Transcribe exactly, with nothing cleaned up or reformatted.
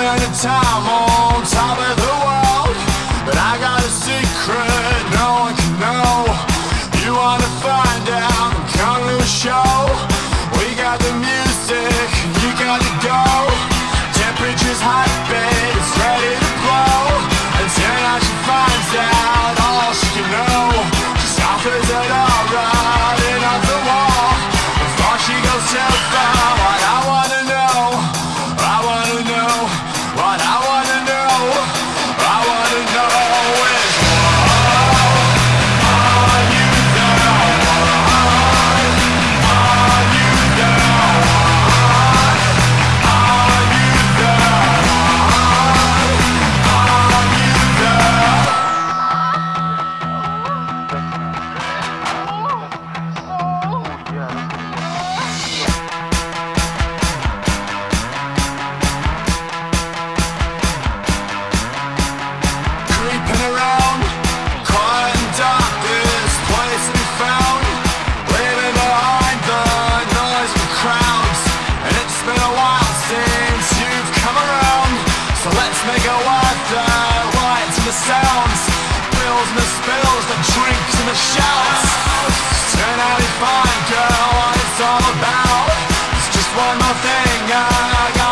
spend a time on top of the world, but I got a secret no one can know. You wanna find out? Come to a show. We got the music, you got to go. Temperature's hot, babe, it's ready to blow. And tonight she finds out all she can know. Just offers it all right off the wall before she goes too far. What I wanna know, I wanna know, what I wanna know, I wanna know is what are you there? What are you there? Are you there? Are you there? Creeping around, quiet and dark, this place to be found. Leaving behind the noise of the crowds. And it's been a while since you've come around. So let's make it worth the lights and the sounds, thrills and the spills, the drinks and the shouts. Turn out and find, girl, what it's all about. It's just one more thing I got